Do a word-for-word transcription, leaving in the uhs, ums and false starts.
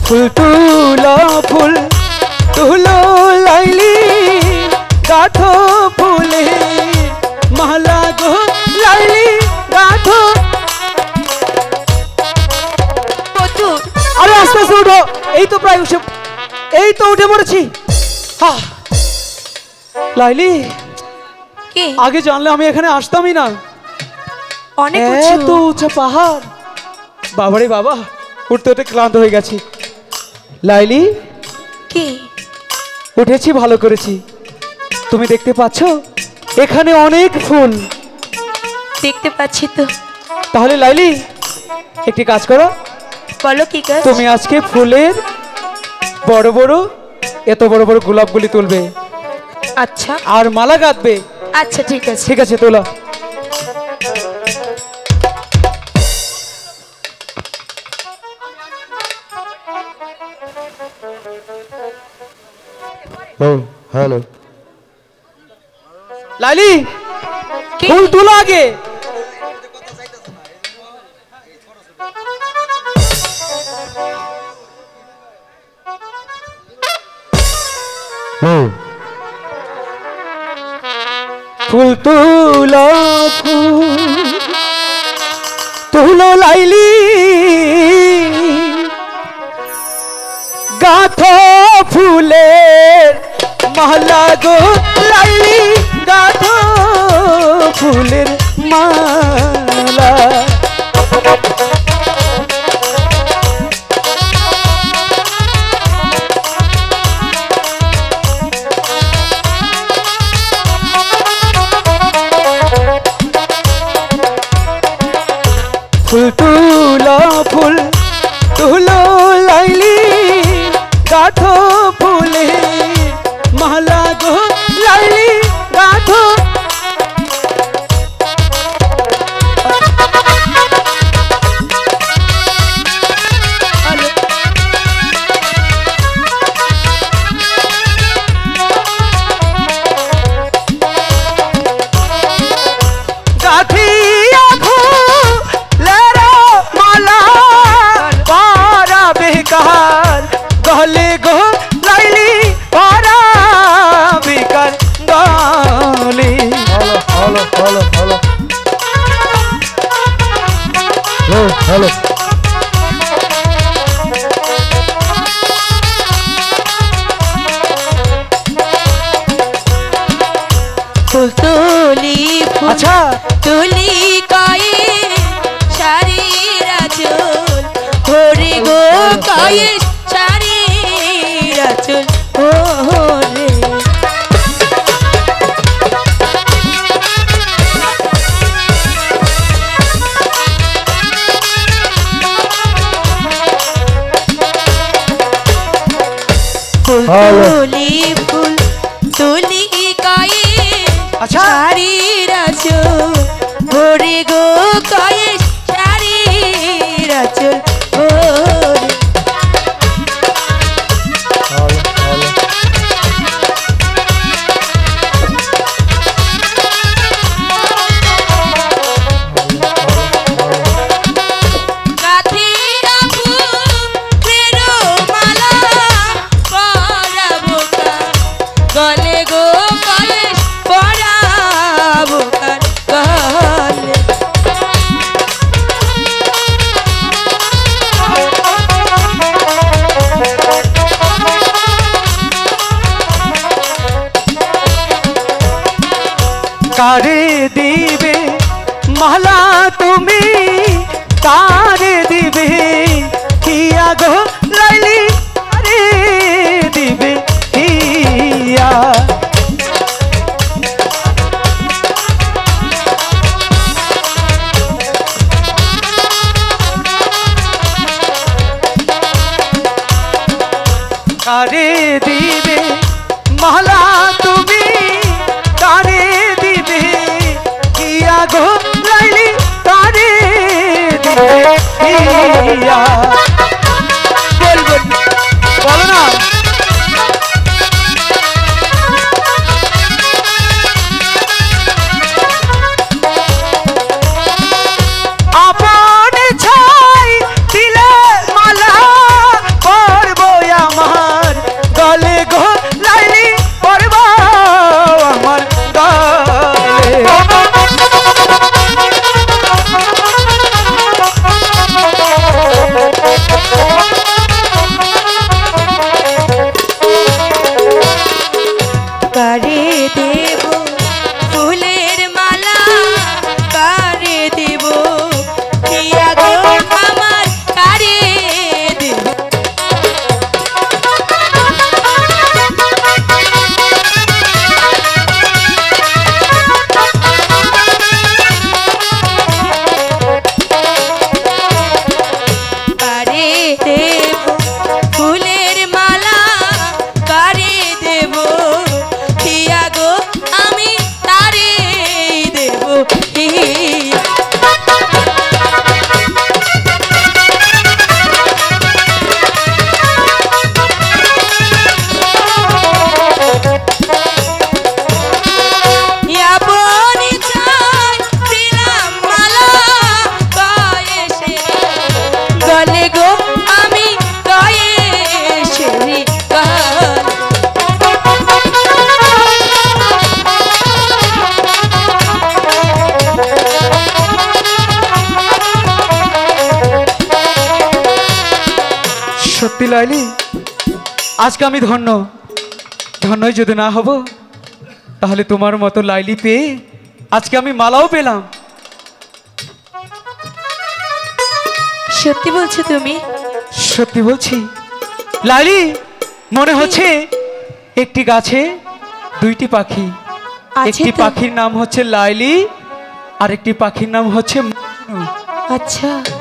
ফুল তুলো ফুল তুলো লাইলি গাথো ফুলে মালা গো লাইলি গাথো। আরে আস্তে আস্তে উঠো, এই তো প্রায় উঠে এই তো উঠে পড়েছি। লাইলি কি আগে জানলে আমি এখানে আসতামই না। অনেক এত উঁচু পাহাড়, বাবারে বাবা, উঠতে উঠতে ক্লান্ত হয়ে গেছি। লাইলি কি উঠেছি ভালো করেছি। তুমি দেখতে পাচ্ছ এখানে অনেক ফুল? দেখতে পাচ্ছি তো। তাহলে লাইলি একটি কাজ করো। বলো কি কাজ? তুমি আজকে ফুলের বড় বড় এত বড় বড় গোলাপগুলি তুলবে। আচ্ছা। আর মালা গাঁথবে। আচ্ছা ঠিক আছে। ঠিক আছে তোলো। হ্যালো লাইলি, ফুল তুলো আগে। ফুল তুলো ফুল তুলো লাইলি গাথো ফুলের মালা গো লাইলি গাথো ফুলের মালা। ফুল তুলো ফুল তুলো লাইলি গাথো ফুলে মালা গো লাইলি গাথো। गले गो लाइली पारा बिकर गली। Hello hello hello hello hello फूल तुली फूल अच्छा तुली काये शारीरा चोल होरे गो काये चल हो रे। फूल तुली फूल तुली काये अच्छा शारीरा चोल होरे गो काये शारीरा चोल हो रे। कारे दिबे माला तुमी कारे दिबे किया गो लाइली कारे दिबे किया। कारे दिबे माला तुमी कारे दिबे किया गो लाइली कारे दिबे किया। बोल बोल बोलो ना। अपन छाई दिले माला पर সত্যি লাইলি, আজকে আমি ধন্য। ধন্যই যদি না হব, তাহলে তোমার মতো লাইলি পেয়ে আজকে আমি মালাও পেলাম। সত্যি বলছো তুমি? সত্যি বলছি লাইলি। মনে হচ্ছে একটি গাছে দুইটি পাখি। আছে একটি তো। পাখির নাম হচ্ছে লাইলি, আর একটি পাখির নাম হচ্ছে মজনু। আচ্ছা